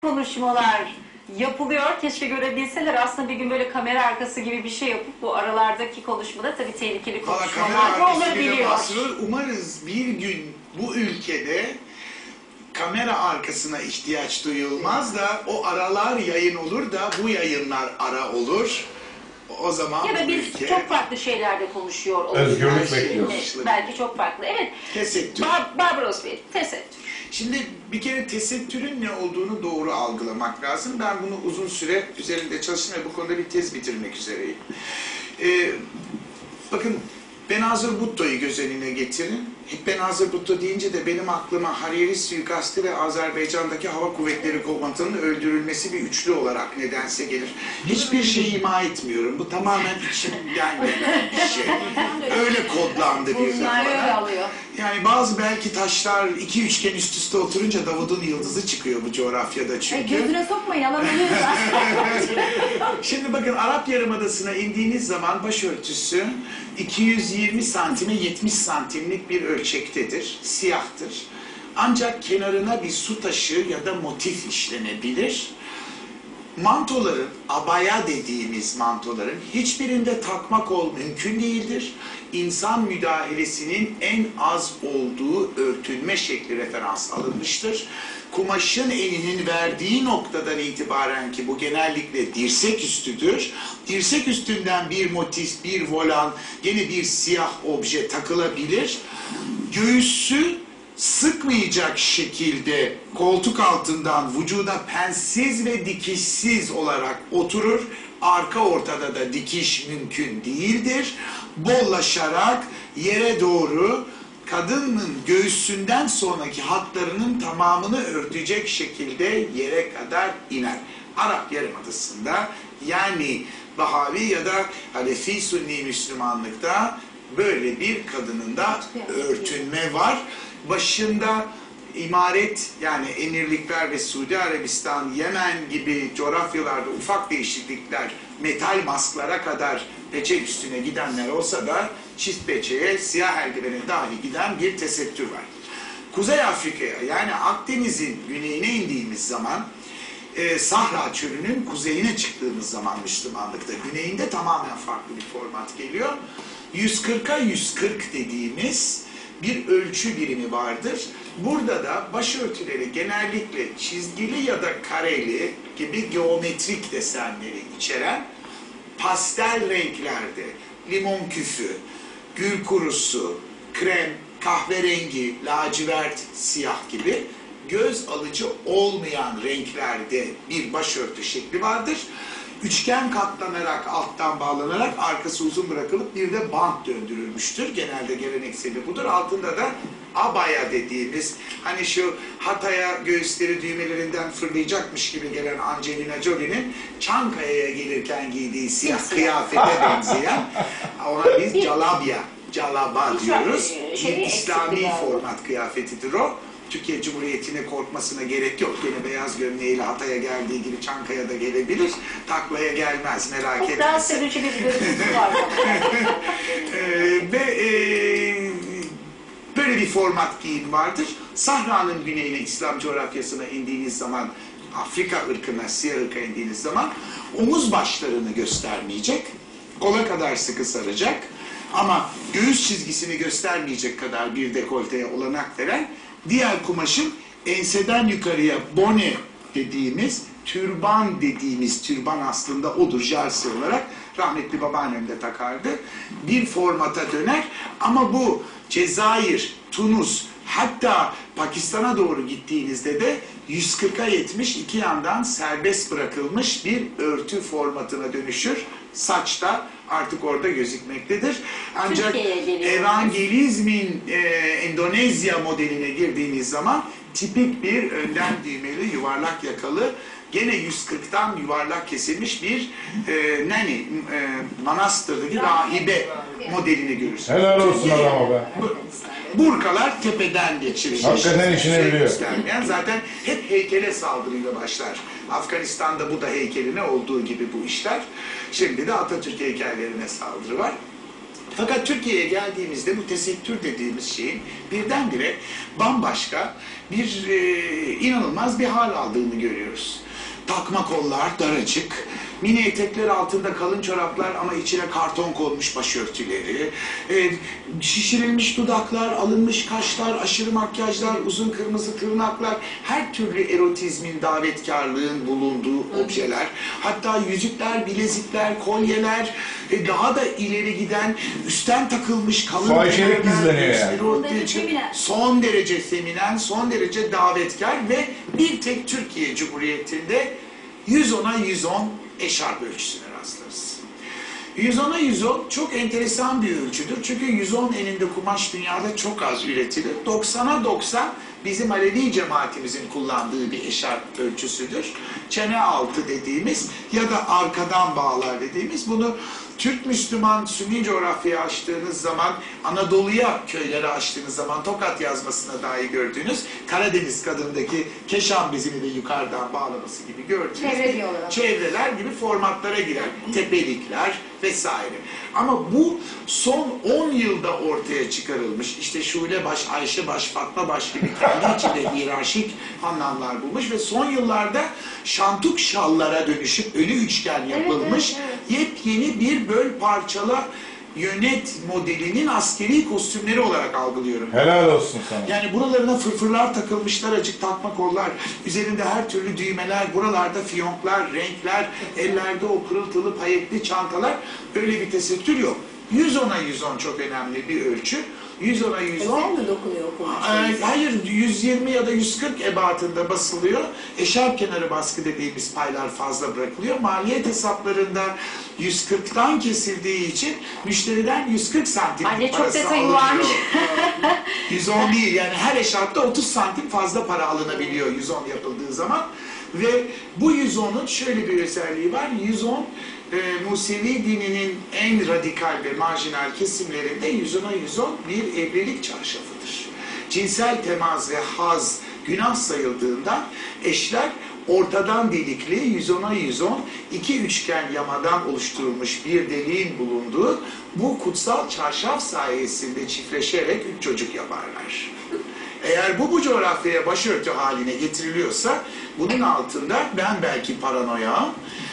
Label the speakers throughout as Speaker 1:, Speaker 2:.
Speaker 1: konuşmalar yapılıyor. Keşke görebilseler. Aslında bir gün böyle kamera arkası gibi bir şey yapıp bu aralardaki konuşmada tabii tehlikeli konuşmalar da olabiliyor.
Speaker 2: Umarız bir gün bu ülkede kamera arkasına ihtiyaç duyulmaz da o aralar yayın olur da bu yayınlar ara olur. O zaman
Speaker 1: ya da biz
Speaker 2: ülke...
Speaker 1: çok farklı şeylerde konuşuyor olabiliriz.
Speaker 3: Özgürlük bekliyoruz.
Speaker 1: Belki çok farklı. Evet.
Speaker 2: Tesettür.
Speaker 1: Barbaros Bey, tesettür.
Speaker 2: Şimdi bir kere tesettürün ne olduğunu doğru algılamak lazım. Ben bunu uzun süre üzerinde çalıştım ve bu konuda bir tez bitirmek üzereyim. Bakın Benazır Bhutto'yu göz önüne getirin. Benazır Bhutto deyince de benim aklıma Hariri suikastı ve Azerbaycan'daki Hava Kuvvetleri Komutanı'nın öldürülmesi bir üçlü olarak nedense gelir. Hiçbir şey ima etmiyorum. Bu tamamen içimden gelen bir şey. Öyle kodlandı birden bana. Yani bazı belki taşlar iki üçgen üst üste oturunca Davud'un yıldızı çıkıyor bu coğrafyada çünkü.
Speaker 1: Gözüne sokmayın, alamıyoruz.
Speaker 2: Şimdi bakın Arap Yarımadası'na indiğiniz zaman başörtüsü 220 santime 70 santimlik bir ölçektedir, siyahtır. Ancak kenarına bir su taşı ya da motif işlenebilir. Mantoların, abaya dediğimiz mantoların hiçbirinde takmak mümkün değildir. İnsan müdahalesinin en az olduğu örtünme şekli referans alınmıştır. Kumaşın eninin verdiği noktadan itibaren ki bu genellikle dirsek üstüdür. Dirsek üstünden bir motif, bir volan, gene bir siyah obje takılabilir. Göğüsü sıkmayacak şekilde koltuk altından vücuda pensiz ve dikişsiz olarak oturur. Arka ortada da dikiş mümkün değildir. Bollaşarak yere doğru kadının göğsünden sonraki hatlarının tamamını örtecek şekilde yere kadar iner. Arap Yarımadası'nda yani Bahavi ya da Hanefi Sünni Müslümanlıkta böyle bir kadının da örtünme var. Başında imaret yani emirlikler ve Suudi Arabistan, Yemen gibi coğrafyalarda ufak değişiklikler metal masklara kadar peçe üstüne gidenler olsa da çift peçeye, siyah eldivene dahi giden bir tesettür var. Kuzey Afrika'ya yani Akdeniz'in güneyine indiğimiz zaman Sahra çölünün kuzeyine çıktığımız zaman Müslümanlıkta güneyinde tamamen farklı bir format geliyor. 140'a 140 dediğimiz bir ölçü birimi vardır. Burada da başörtüleri genellikle çizgili ya da kareli gibi geometrik desenleri içeren pastel renklerde limon küfü, gül kurusu, krem, kahverengi, lacivert, siyah gibi göz alıcı olmayan renklerde bir başörtü şekli vardır. Üçgen katlanarak, alttan bağlanarak, arkası uzun bırakılıp bir de bant döndürülmüştür. Genelde gelenekseli budur. Altında da abaya dediğimiz, hani şu Hatay'a göğüsleri düğmelerinden fırlayacakmış gibi gelen Angelina Jolie'nin Çankaya'ya gelirken giydiği siyah kıyafete benzeyen, ona biz calaba diyoruz. Bir İslami format kıyafetidir o. Türkiye Cumhuriyeti'ne korkmasına gerek yok. Gene beyaz gömleğiyle Hatay'a geldiği gibi Çankaya'da gelebilir. Taklaya gelmez, merak etmesin.
Speaker 1: Çok daha sevinçli bir görüntüsü var.
Speaker 2: Ve böyle bir format giyim vardır. Sahra'nın güneyine, İslam coğrafyasına indiğiniz zaman, Afrika ırkına, siyah ırka indiğiniz zaman omuz başlarını göstermeyecek. Kola kadar sıkı saracak. Ama göğüs çizgisini göstermeyecek kadar bir dekolteye olanak veren diğer kumaşın enseden yukarıya bone dediğimiz, türban aslında odur jarsi olarak rahmetli babaannem de takardı. Bir formata döner ama bu Cezayir, Tunus hatta Pakistan'a doğru gittiğinizde de 140'a 70 iki yandan serbest bırakılmış bir örtü formatına dönüşür. Saç da artık orada gözükmektedir. Ancak Evangelizmin Endonezya modeline girdiğiniz zaman tipik bir önden düğmeli yuvarlak yakalı gene 140'tan yuvarlak kesilmiş bir manastırdaki rahibe modelini görürsünüz.
Speaker 3: Helal olsun adama be.
Speaker 2: Burkalar tepeden geçirilmiş.
Speaker 3: Hakikaten işini biliyor.
Speaker 2: Zaten hep heykele saldırıyla başlar. Afganistan'da bu da heykeline olduğu gibi bu işler. Şimdi de Atatürk heykellerine saldırı var. Fakat Türkiye'ye geldiğimizde bu tesettür dediğimiz şeyin birdenbire bambaşka bir inanılmaz bir hal aldığını görüyoruz. Takma kollar, daracık, mini etekler altında kalın çoraplar ama içine karton konmuş başörtüleri, şişirilmiş dudaklar, alınmış kaşlar, aşırı makyajlar, uzun kırmızı tırnaklar, her türlü erotizmin, davetkarlığın bulunduğu objeler, hatta yüzükler, bilezikler, kolyeler, daha da ileri giden üstten takılmış kalın
Speaker 3: Fahişelik
Speaker 2: kemerler,
Speaker 3: gizleniyor yani.
Speaker 2: göğüsleri ortaya çıkıyor. Son derece feminen, son derece davetkar ve bir tek Türkiye Cumhuriyeti'nde 110'a 110 eşarp ölçüsüne rastlarız. 110'a 110 çok enteresan bir ölçüdür. Çünkü 110 eninde kumaş dünyada çok az üretilir. 90'a 90 bizim Alevi cemaatimizin kullandığı bir eşarp ölçüsüdür. Çene altı dediğimiz ya da arkadan bağlar dediğimiz. Bunu Türk Müslüman Sünni coğrafyaya açtığınız zaman, Anadolu'ya köyleri açtığınız zaman Tokat yazmasına dahi gördüğünüz Karadeniz kadındaki keşan bezini de yukarıdan bağlaması gibi gördüğünüz
Speaker 1: Çevre diyorlar.
Speaker 2: çevreler gibi formatlara girer. Tepelikler vesaire. Ama bu son 10 yılda ortaya çıkarılmış. İşte Şule baş, Ayşe baş, Fatma baş gibi kendi içinde hiyerarşik anlamlar bulmuş ve son yıllarda şantuk şallara dönüşüp ölü üçgen yapılmış yepyeni bir böl parçala yönet modelinin askeri kostümleri olarak algılıyorum.
Speaker 3: Helal olsun sana.
Speaker 2: Yani buralarına fırfırlar takılmışlar, acık takma kollar, üzerinde her türlü düğmeler, buralarda fiyonklar, renkler, ellerde o pırıltılı payetli çantalar, öyle bir tesettür yok. 110'a 110 çok önemli bir ölçü. 110'a 110.
Speaker 4: Özel mi dokunuyor kumaş?
Speaker 2: Hayır, 120 ya da 140 ebatında basılıyor. Eşarp kenarı baskı dediğimiz paylar fazla bırakılıyor. Maliyet hesaplarında 140'tan kesildiği için müşteriden 140 santim
Speaker 1: Anne çok
Speaker 2: parası
Speaker 1: detayı
Speaker 2: alınıyor.
Speaker 1: varmış.
Speaker 2: 110 değil, yani her eşarpta 30 santim fazla para alınabiliyor 110 yapıldığı zaman. Ve bu 110'un şöyle bir özelliği var. 110 Musevi dininin en radikal ve marjinal kesimlerinde 110'a 110 bir evlilik çarşafıdır. Cinsel temas ve haz günah sayıldığından eşler ortadan delikli 110'a 110 iki üçgen yamadan oluşturulmuş bir deliğin bulunduğu bu kutsal çarşaf sayesinde çiftleşerek 3 çocuk yaparlar. Eğer bu coğrafyaya başörtü haline getiriliyorsa bunun altında ben belki paranoya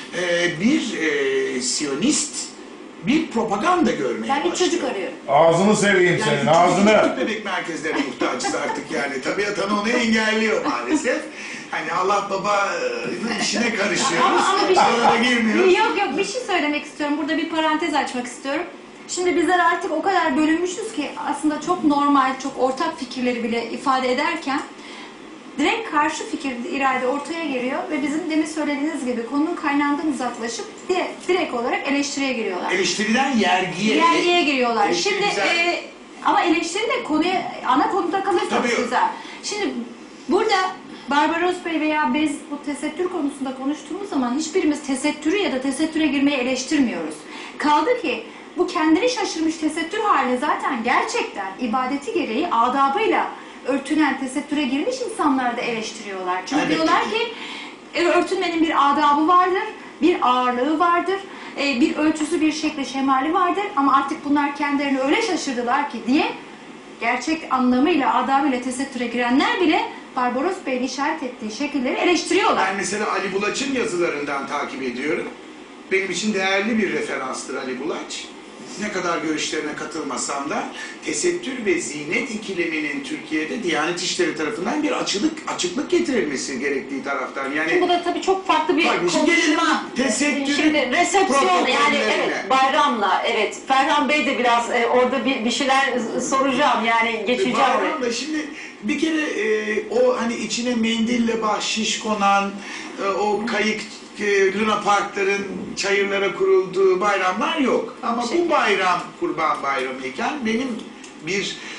Speaker 2: bir Siyonist bir propaganda görmeye
Speaker 4: Ben bir çocuk
Speaker 2: başlıyorum.
Speaker 4: arıyorum.
Speaker 3: Ağzını seveyim senin, ağzını.
Speaker 2: Tüp bebek merkezlerine muhtacız artık yani. Tabiat ana onu engelliyor maalesef. Hani Allah babanın işine karışıyoruz.
Speaker 4: Ama bir
Speaker 2: Sonra da girmiyoruz.
Speaker 4: Yok bir şey söylemek istiyorum. Burada bir parantez açmak istiyorum. Şimdi bizler artık o kadar bölünmüşüz ki aslında çok normal, çok ortak fikirleri bile ifade ederken direkt karşı fikir irade ortaya geliyor ve bizim demin söylediğiniz gibi konunun kaynağından uzaklaşıp direkt olarak eleştiriye giriyorlar.
Speaker 2: Eleştiriden yergiye.
Speaker 4: Yergiye giriyorlar.
Speaker 2: Eleştiri
Speaker 4: Şimdi
Speaker 2: güzel.
Speaker 4: ama eleştiri de konuya, ana konuda kalırsa
Speaker 2: Tabii.
Speaker 4: güzel. Şimdi burada Barbaros Bey veya biz bu tesettür konusunda konuştuğumuz zaman hiçbirimiz tesettürü ya da tesettüre girmeyi eleştirmiyoruz. Kaldı ki bu kendini şaşırmış tesettür hali zaten gerçekten ibadeti gereği adabıyla örtünen, tesettüre girmiş insanlar da eleştiriyorlar. Çünkü
Speaker 2: Elbette
Speaker 4: diyorlar
Speaker 2: ki.
Speaker 4: ki örtünmenin bir adabı vardır, bir ağırlığı vardır, bir ölçüsü, bir şekli, şemali vardır ama artık bunlar kendilerini öyle şaşırdılar ki diye gerçek anlamıyla, adabıyla tesettüre girenler bile Barbaros Bey'in işaret ettiği şekilleri eleştiriyorlar.
Speaker 2: Ben mesela Ali Bulaç'ın yazılarından takip ediyorum. Benim için değerli bir referanstır Ali Bulaç. Ne kadar görüşlerine katılmasam da tesettür ve zinet ikileminin Türkiye'de Diyanet İşleri tarafından bir açıklık getirilmesi gerektiği taraftan. Yani
Speaker 1: Bu da tabii çok farklı bir
Speaker 2: Tabii, şimdi gelelim
Speaker 1: konuşma.
Speaker 2: tesettürün
Speaker 1: Şimdi resepsiyon yani
Speaker 2: protokollerine.
Speaker 1: evet bayramla evet. Ferhan Bey de biraz orada bir şeyler soracağım yani geçeceğim oraya.
Speaker 2: Bayramda şimdi bir kere o hani içine mendille bahşiş konan o kayık Luna Parkların çayırlara kurulduğu bayramlar yok. Ama bu bayram Kurban Bayramı iken benim bir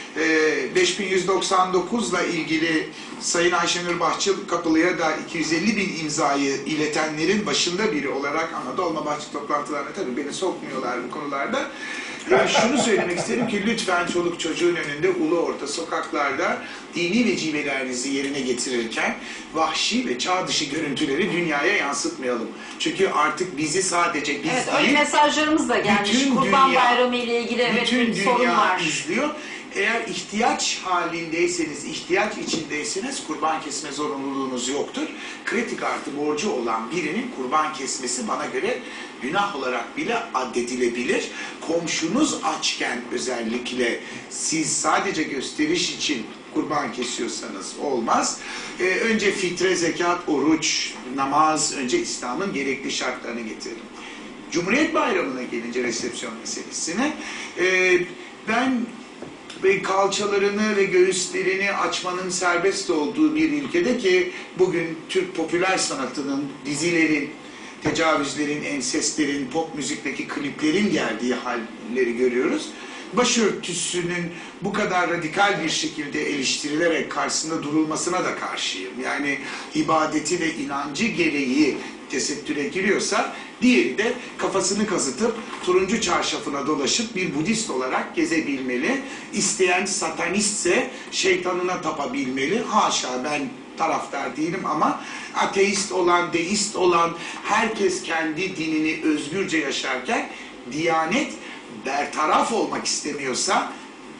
Speaker 2: 5199 ile ilgili Sayın Ayşenur Bahçıkapılı'ya da 250 bin imzayı iletenlerin başında biri olarak, ama Dolmabahçe toplantılarına tabii beni sokmuyorlar bu konularda. Şunu söylemek isterim ki lütfen çoluk çocuğun önünde ulu orta sokaklarda dini vecibelerinizi yerine getirirken vahşi ve çağ dışı görüntüleri dünyaya yansıtmayalım. Çünkü artık bizi sadece biz
Speaker 1: Evet, öyle
Speaker 2: değil,
Speaker 1: mesajlarımız da gelmiş.
Speaker 2: bütün
Speaker 1: Kurban
Speaker 2: dünya-
Speaker 1: Bayramı ile ilgili evet
Speaker 2: bütün
Speaker 1: bir sorun
Speaker 2: dünya
Speaker 1: var.
Speaker 2: izliyor. Eğer ihtiyaç halindeyseniz, ihtiyaç içindeyseniz kurban kesme zorunluluğunuz yoktur. Kritik artı borcu olan birinin kurban kesmesi bana göre günah olarak bile addedilebilir. Komşunuz açken özellikle siz sadece gösteriş için kurban kesiyorsanız olmaz. Önce fitre, zekat, oruç, namaz, önce İslam'ın gerekli şartlarını getirelim. Cumhuriyet Bayramı'na gelince resepsiyon meselesine, ben kalçalarını ve göğüslerini açmanın serbest olduğu bir ülkede, ki bugün Türk popüler sanatının, dizilerin, tecavüzlerin, ensestlerin, pop müzikteki kliplerin geldiği halleri görüyoruz. Başörtüsünün bu kadar radikal bir şekilde eleştirilerek karşısında durulmasına da karşıyım. Yani ibadeti ve inancı gereği tesettüre giriyorsa, diğeri de kafasını kazıtıp turuncu çarşafına dolaşıp bir Budist olarak gezebilmeli. İsteyen satanistse şeytanına tapabilmeli. Haşa, ben taraftar değilim ama ateist olan, deist olan herkes kendi dinini özgürce yaşarken, Diyanet bertaraf olmak istemiyorsa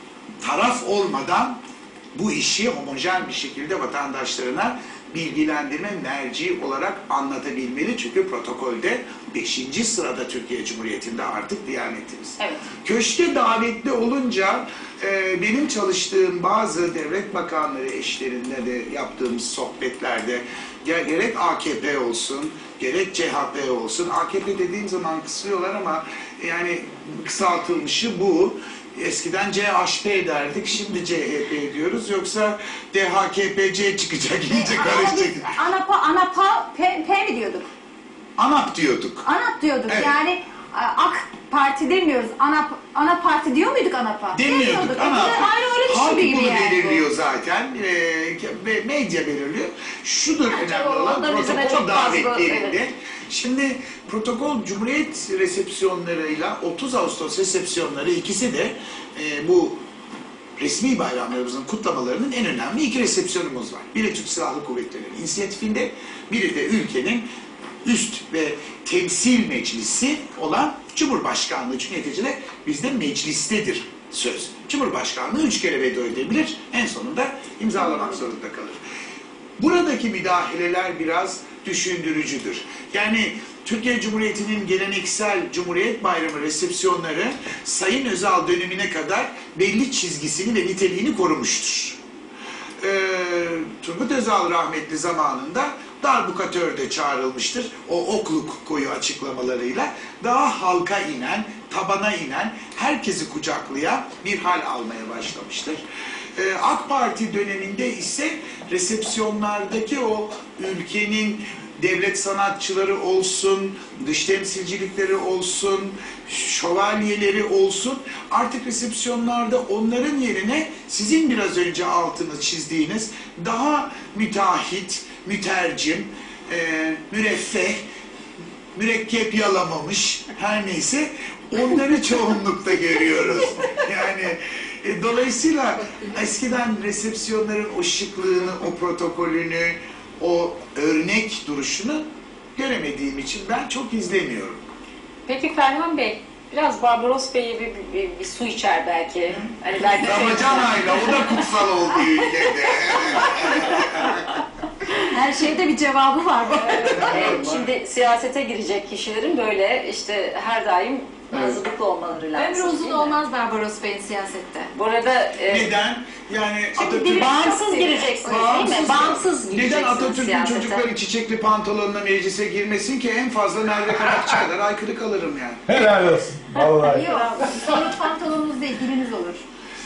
Speaker 2: taraf olmadan bu işi homojen bir şekilde vatandaşlarına bilgilendirme merci olarak anlatabilmeli. Çünkü protokolde 5. sırada Türkiye Cumhuriyeti'nde artık Diyanetimiz.
Speaker 1: Evet.
Speaker 2: Köşke davetli olunca benim çalıştığım bazı devlet bakanları eşlerinde de yaptığımız sohbetlerde gerek AKP olsun, gerek CHP olsun, AKP dediğim zaman kısıyorlar ama yani kısaltılmışı bu. Eskiden CHP derdik, şimdi CHP diyoruz. Yoksa DHKPC çıkacak, iyice karışacak.
Speaker 4: ANAP'a P mi diyorduk?
Speaker 2: ANAP diyorduk.
Speaker 4: ANAP diyorduk.
Speaker 2: Evet.
Speaker 4: Yani AK Parti demiyoruz. Ana Parti diyor muyduk ANAP'a?
Speaker 2: Demiyorduk. ANAP.
Speaker 4: Aynı öyle
Speaker 2: Halk
Speaker 4: bir şey
Speaker 2: bunu
Speaker 4: gibi yani.
Speaker 2: belirliyor zaten. Ve medya belirliyor. Şudur
Speaker 1: Bence
Speaker 2: önemli
Speaker 1: o
Speaker 2: olan
Speaker 1: da bize de
Speaker 2: protokol
Speaker 1: çok fazla,
Speaker 2: davetlerinde.
Speaker 1: evet.
Speaker 2: Şimdi protokol Cumhuriyet resepsiyonlarıyla 30 Ağustos resepsiyonları, ikisi de bu resmi bayramlarımızın kutlamalarının en önemli iki resepsiyonumuz var. Biri Türk Silahlı Kuvvetleri'nin inisiyatifinde, biri de ülkenin üst ve temsil meclisi olan Cumhurbaşkanlığı. Çünkü neticede bizde meclistedir söz. Cumhurbaşkanlığı 3 kere veto edebilir, en sonunda imzalamak zorunda kalır. Buradaki müdahaleler biraz düşündürücüdür. Yani Türkiye Cumhuriyeti'nin geleneksel Cumhuriyet Bayramı resepsiyonları Sayın Özal dönemine kadar belli çizgisini ve niteliğini korumuştur. Turgut Özal rahmetli zamanında darbukatör çağrılmıştır. O okluk koyu açıklamalarıyla daha halka inen, tabana inen, herkesi kucaklayan bir hal almaya başlamıştır. AK Parti döneminde ise resepsiyonlardaki o ülkenin devlet sanatçıları olsun, dış temsilcilikleri olsun, şövalyeleri olsun, artık resepsiyonlarda onların yerine sizin biraz önce altını çizdiğiniz daha müteahhit, mütercim, müreffeh, mürekkep yalamamış, her neyse onları çoğunlukta görüyoruz. Yani dolayısıyla eskiden resepsiyonların o şıklığını, o protokolünü, o örnek duruşunu göremediğim için ben çok izlemiyorum.
Speaker 1: Peki Ferhan Bey, biraz Barbaros Bey'e bir su içer belki. Hani belki
Speaker 2: Ramazan ayla, o da kutsal oldu ülkede.
Speaker 4: Her şeyde bir cevabı var.
Speaker 1: Şimdi siyasete girecek kişilerin böyle işte her daim hazırlıklı olmaları lazım.
Speaker 4: Ömrü uzun
Speaker 1: değil mi?
Speaker 4: olmaz Barbaros Bey'in siyasette.
Speaker 1: Bu arada
Speaker 2: Neden? Yani
Speaker 1: şimdi
Speaker 2: Atatürk...
Speaker 1: bağımsız gireceksiniz değil mi? Bağımsız
Speaker 2: Neden
Speaker 1: gireceksiniz
Speaker 2: Atatürk'ün
Speaker 1: siyasete.
Speaker 2: çocukları çiçekli pantolonla meclise girmesin ki? En fazla Merve Karakçı kadar aykırı kalırım yani.
Speaker 3: Helal olsun. Vallahi.
Speaker 4: Yok, sorun pantolonunuz değil, diliniz olur.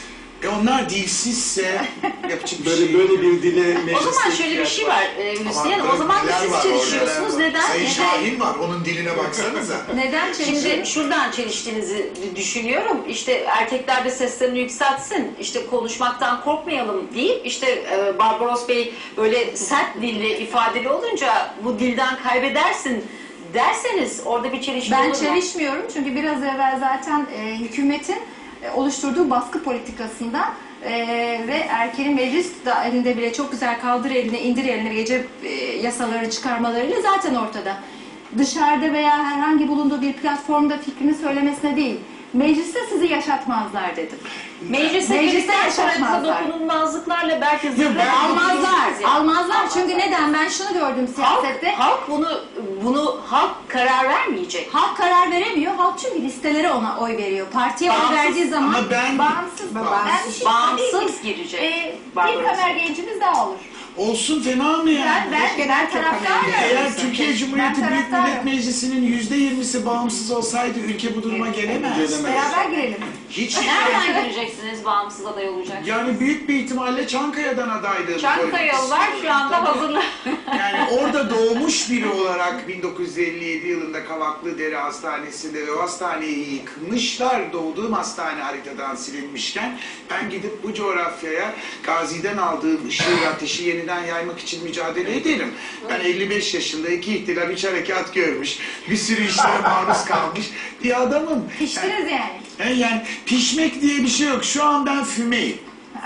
Speaker 2: Onlar dilsizse yapacak bir şey
Speaker 5: Böyle,
Speaker 2: yok.
Speaker 5: böyle bir dile
Speaker 1: O zaman şöyle bir şey var Müslüman. O zaman da siz çelişiyorsunuz. Neden?
Speaker 2: Sayın Şahin var, onun diline baksanıza.
Speaker 4: Neden çelişiyor?
Speaker 1: Şimdi şuradan çeliştiğinizi düşünüyorum. İşte erkekler de seslerini yükseltsin, işte konuşmaktan korkmayalım deyip işte Barbaros Bey böyle sert dilli, ifadeli olunca bu dilden kaybedersin derseniz orada bir çelişme olur
Speaker 4: Ben
Speaker 1: mu?
Speaker 4: çelişmiyorum çünkü biraz evvel zaten hükümetin oluşturduğu baskı politikasında ve erkeğin meclis elinde bile çok güzel kaldır eline indir eline gece yasaları çıkarmalarıyla zaten ortada. Dışarıda veya herhangi bulunduğu bir platformda fikrini söylemesine değil, mecliste sizi yaşatmazlar dedim.
Speaker 1: Meclise
Speaker 4: Mecliste
Speaker 1: girdikten sonra
Speaker 4: yaşatmazlar.
Speaker 1: dokunulmazlıklar belki
Speaker 4: Almazlar. Almazlar. Çünkü neden? Ben şunu gördüm siyasette.
Speaker 1: Halk bunu halk karar vermeyecek.
Speaker 4: Halk karar veremiyor. Halk çünkü listelere ona oy veriyor. Partiye oy
Speaker 1: Bağımsız.
Speaker 4: verdiği zaman
Speaker 2: Ama ben-
Speaker 4: bağımsız.
Speaker 2: Bağımsız.
Speaker 4: Ben bir şey
Speaker 1: Bağımsız
Speaker 4: söyleyeyim.
Speaker 1: girecek.
Speaker 4: Bir
Speaker 1: Barbaros.
Speaker 4: kamer gencimiz daha olur.
Speaker 2: Olsun, fena mı yani?
Speaker 4: Ben taraftarım.
Speaker 2: Eğer Türkiye Cumhuriyeti
Speaker 4: Ben
Speaker 2: Büyük
Speaker 4: taraftarım.
Speaker 2: Millet Meclisi'nin %20'si bağımsız olsaydı ülke bu duruma gelemez.
Speaker 4: Beraber girelim.
Speaker 2: Hiç
Speaker 1: Nereden gireceksiniz bağımsız aday olacak?
Speaker 2: yani büyük bir ihtimalle Çankaya'dan adaylığını
Speaker 1: Çankaya'lılar şu anda hazırlar.
Speaker 2: Yani orada doğmuş biri olarak 1957 yılında Kavaklıdere Hastanesi'nde ve o hastaneyi yıkmışlar. Doğduğum hastane haritadan silinmişken ben gidip bu coğrafyaya Gazi'den aldığım ışığı ve ateşi yeniden yaymak için mücadele ederim. Ben 55 yaşında 2 ihtilal 3 harekat görmüş, bir sürü işlere maruz kalmış bir adamım.
Speaker 4: Piştiniz yani.
Speaker 2: Yani pişmek diye bir şey yok. Şu an ben fümeyim.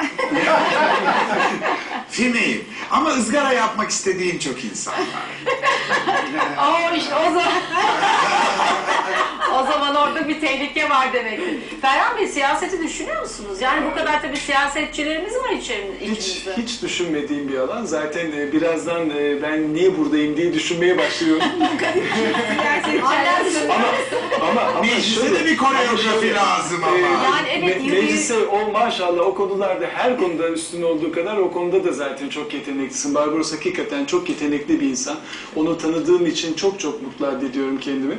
Speaker 2: Fümeyim. Ama ızgara yapmak istediğim çok insan var.
Speaker 1: Ama işte o zaman orada bir tehlike var demek ki. Ferhan Bey siyaseti düşünüyor musunuz? Yani bu kadar tabii siyasetçilerimiz var içimizde.
Speaker 5: Hiç düşünmediğim bir alan. Zaten birazdan ben niye buradayım diye düşünmeye başlıyorum. ama
Speaker 2: Meclise de bir koreografi lazım ama.
Speaker 1: Yani evet,
Speaker 5: meclise o maşallah o konularda her konuda üstün olduğu kadar o konuda da zaten çok yeteneklisin. Barbaros hakikaten çok yetenekli bir insan. Onu tanıdığım için çok çok mutlu addediyorum kendimi.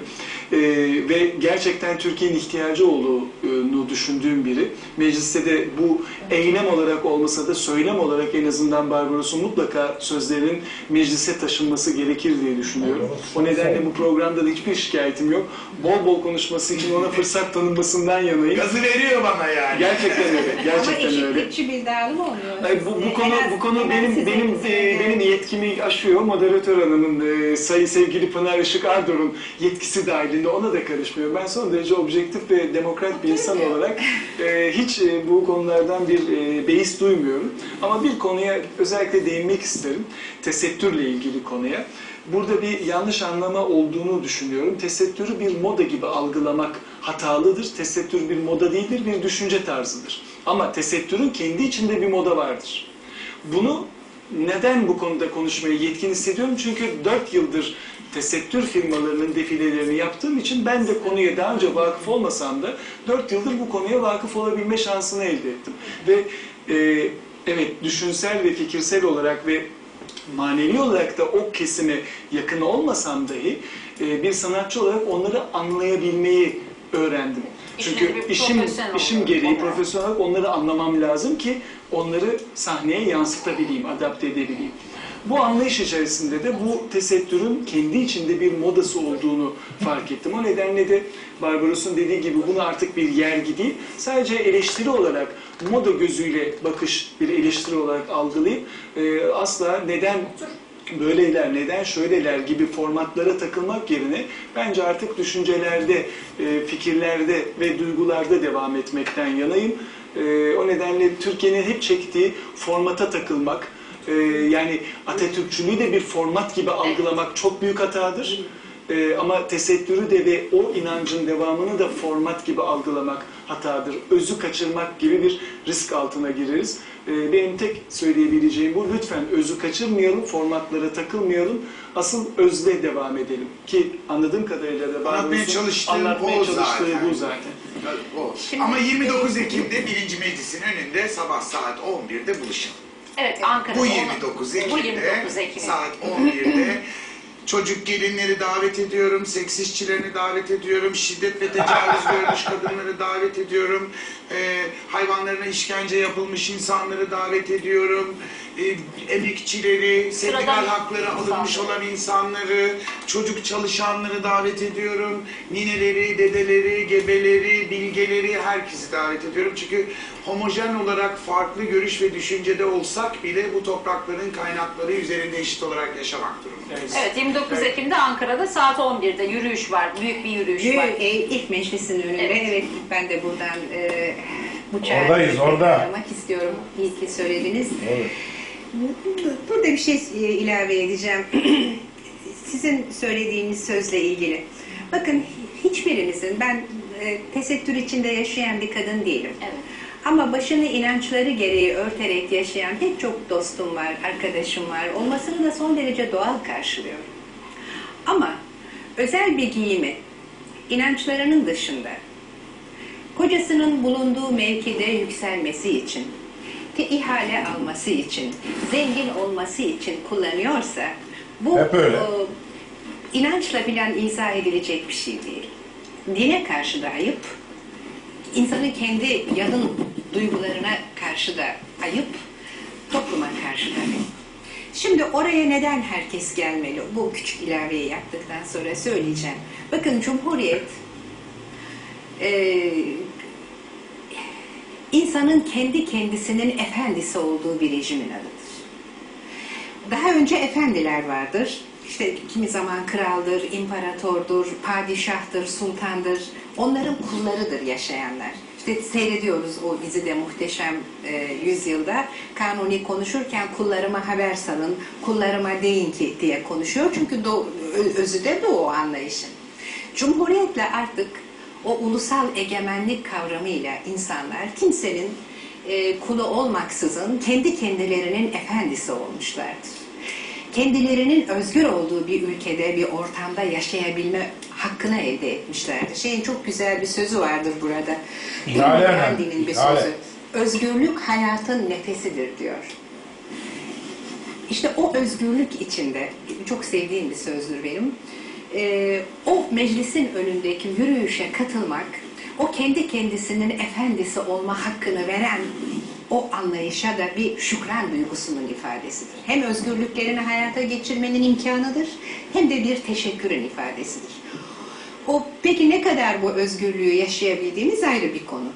Speaker 5: Ve gerçekten Türkiye'nin ihtiyacı olduğunu düşündüğüm biri. Mecliste de bu eylem olarak olmasa da söylem olarak en azından Barbaros'un mutlaka sözlerinin meclise taşınması gerekir diye düşünüyorum. O nedenle bu programda da hiçbir şikayetim yok. Bol bol konuşması için ona fırsat tanınmasından yanayım.
Speaker 2: Gazı veriyor bana yani.
Speaker 5: Gerçekten öyle.
Speaker 6: Ama
Speaker 5: Gerçekten öyle.
Speaker 6: eşitlikçi bir dağılım olmuyor.
Speaker 5: Ay, bu konu benim yetkimi aşıyor. Moderatör hanımın, sevgili Pınar Işık Ardor'un yetkisi dahilinde ona da karışmıyor. Ben son derece objektif ve demokrat bir insan olarak hiç bu konulardan bir beis duymuyorum. Ama bir konuya özellikle değinmek isterim. Tesettürle ilgili konuya. Burada bir yanlış anlama olduğunu düşünüyorum. Tesettürü bir moda gibi algılamak hatalıdır. Tesettür bir moda değildir, bir düşünce tarzıdır. Ama tesettürün kendi içinde bir moda vardır. Bunu neden bu konuda konuşmaya yetkin hissediyorum? Çünkü 4 yıldır tesettür firmalarının defilelerini yaptığım için ben de konuya daha önce vakıf olmasam da 4 yıldır bu konuya vakıf olabilme şansını elde ettim. Ve evet düşünsel ve fikirsel olarak ve manevi olarak da o kesime yakın olmasam dahi bir sanatçı olarak onları anlayabilmeyi öğrendim. Çünkü işim gereği profesyonel olarak onları anlamam lazım ki onları sahneye yansıtabileyim, adapte edebileyim. Bu anlayış içerisinde de bu tesettürün kendi içinde bir modası olduğunu fark ettim. O nedenle de Barbaros'un dediği gibi bunu artık bir yergi değil, sadece eleştiri olarak, moda gözüyle bakış bir eleştiri olarak algılayıp asla neden böyleler, neden şöyleler gibi formatlara takılmak yerine bence artık düşüncelerde, fikirlerde ve duygularda devam etmekten yanayım. O nedenle Türkiye'nin hep çektiği formata takılmak, yani Atatürkçülüğü de bir format gibi algılamak çok büyük hatadır. Ama tesettürü de ve o inancın devamını da format gibi algılamak hatadır. Özü kaçırmak gibi bir risk altına gireriz. Benim tek söyleyebileceğim bu. Lütfen özü kaçırmayalım, formatlara takılmayalım. Asıl özle devam edelim. Ki anladığım kadarıyla da
Speaker 2: Anlatmaya çalıştığı bu zaten. O. Ama 29 Ekim'de 1. Meclis'in önünde sabah saat 11'de buluşalım.
Speaker 1: Evet, Ankara'da.
Speaker 2: Bu 29
Speaker 1: Bu 29
Speaker 2: Ekim'de
Speaker 1: Ekim'de.
Speaker 2: saat 11'de Çocuk gelinleri davet ediyorum, seks işçilerini davet ediyorum, şiddet ve tecavüz görmüş kadınları davet ediyorum, hayvanlarına işkence yapılmış insanları davet ediyorum, emekçileri, sendikal hakları alınmış olan insanları, çocuk çalışanları davet ediyorum, nineleri, dedeleri, gebeleri, bilgeleri, herkesi davet ediyorum. Çünkü homojen olarak farklı görüş ve düşüncede olsak bile bu toprakların kaynakları üzerinde eşit olarak yaşamak durumundayız.
Speaker 1: Evet, 29 Ekim'de Ankara'da saat 11'de yürüyüş var. Büyük bir yürüyüş var.
Speaker 6: İlk meclisin önünde.
Speaker 1: Evet.
Speaker 6: Evet, ben de buradan bu
Speaker 3: Oradayız, orada.
Speaker 6: aramak istiyorum. İyi ki söylediniz.
Speaker 3: Evet.
Speaker 6: Burada bir şey ilave edeceğim. Sizin söylediğiniz sözle ilgili. Bakın hiçbirimizin, ben tesettür içinde yaşayan bir kadın değilim.
Speaker 1: Evet.
Speaker 6: Ama başını inançları gereği örterek yaşayan pek çok dostum var, arkadaşım var. Olmasını da son derece doğal karşılıyorum. Ama özel bir giyimi inançlarının dışında kocasının bulunduğu mevkide yükselmesi için, ihale alması için, zengin olması için kullanıyorsa bu
Speaker 3: Hep öyle.
Speaker 6: inançla filan izah edilecek bir şey değil. Dine karşı da ayıp, insanın kendi yalın duygularına karşı da ayıp, topluma karşı da ayıp. Şimdi oraya neden herkes gelmeli? Bu küçük ilaveyi yaptıktan sonra söyleyeceğim. Bakın Cumhuriyet insanın kendi kendisinin efendisi olduğu bir rejimin adıdır. Daha önce efendiler vardır. İşte kimi zaman kraldır, imparatordur, padişahtır, sultandır. Onların kullarıdır yaşayanlar. İşte seyrediyoruz o dizide Muhteşem Yüzyılda. Kanuni konuşurken kullarıma haber salın, kullarıma deyin ki diye konuşuyor. Çünkü özü de o anlayışın. Cumhuriyetle artık o ulusal egemenlik kavramıyla insanlar kimsenin kulu olmaksızın kendi kendilerinin efendisi olmuşlardır. Kendilerinin özgür olduğu bir ülkede, bir ortamda yaşayabilme hakkını elde etmişlerdir. Şeyin çok güzel bir sözü vardır burada. Gandhi'nin bir sözü. Özgürlük hayatın nefesidir diyor. İşte o özgürlük içinde, çok sevdiğim bir sözdür benim, o meclisin önündeki yürüyüşe katılmak, o kendi kendisinin efendisi olma hakkını veren o anlayışa da bir şükran duygusunun ifadesidir. Hem özgürlüklerini hayata geçirmenin imkanıdır, hem de bir teşekkürün ifadesidir. Peki ne kadar bu özgürlüğü yaşayabildiğimiz ayrı bir konu.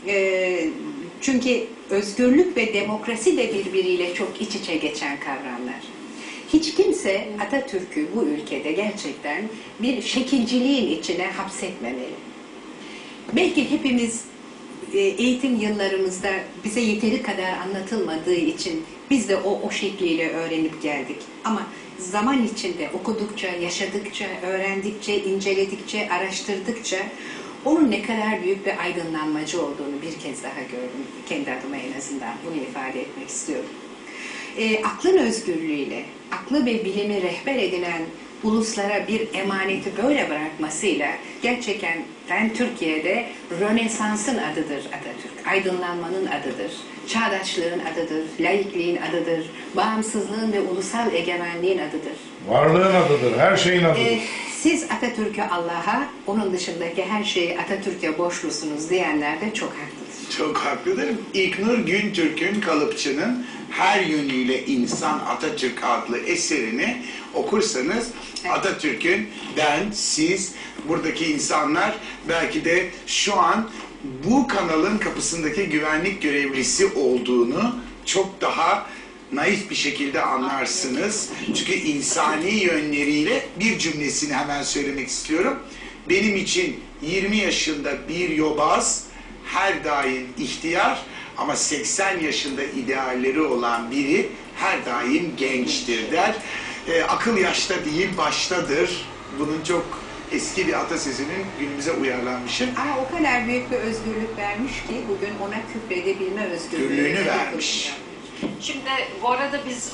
Speaker 6: Çünkü özgürlük ve demokrasi de birbiriyle çok iç içe geçen kavramlar. Hiç kimse Atatürk'ü bu ülkede gerçekten bir şekilciliğin içine hapsetmemeli. Belki hepimiz eğitim yıllarımızda bize yeteri kadar anlatılmadığı için biz de o şekliyle öğrenip geldik. Ama zaman içinde okudukça, yaşadıkça, öğrendikçe, inceledikçe, araştırdıkça onun ne kadar büyük bir aydınlanmacı olduğunu bir kez daha gördüm. Kendi adıma en azından bunu ifade etmek istiyorum. Aklın özgürlüğüyle, aklı ve bilimi rehber edinen uluslara bir emaneti böyle bırakmasıyla gerçekten Türkiye'de Rönesans'ın adıdır Atatürk, aydınlanmanın adıdır, çağdaşlığın adıdır, laikliğin adıdır, bağımsızlığın ve ulusal egemenliğin adıdır.
Speaker 3: Varlığın adıdır, her şeyin adıdır.
Speaker 6: Siz Atatürk'ü Allah'a, onun dışındaki her şeyi Atatürk'e borçlusunuz diyenler de çok haklıdır.
Speaker 2: Çok haklıdır. İlknur Güntürk'ün, kalıpçının Her Yönüyle İnsan Atatürk adlı eserini okursanız Atatürk'ün ben, siz, buradaki insanlar belki de şu an bu kanalın kapısındaki güvenlik görevlisi olduğunu çok daha naif bir şekilde anlarsınız. Çünkü insani yönleriyle bir cümlesini hemen söylemek istiyorum. Benim için 20 yaşında bir yobaz her daim ihtiyar ama 80 yaşında idealleri olan biri her daim gençtir der. Akıl yaşta değil baştadır. Bunun çok eski bir atasözünün günümüze uyarlanmışı.
Speaker 6: Ama o kadar büyük bir özgürlük vermiş ki bugün ona küfredebilme özgürlüğünü
Speaker 2: Özgürlüğünü vermiş.
Speaker 1: Şimdi bu arada biz